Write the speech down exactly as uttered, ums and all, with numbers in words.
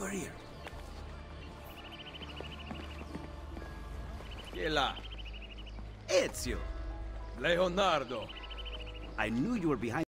Over here. Chi è là? Ezio! Leonardo. I knew you were behind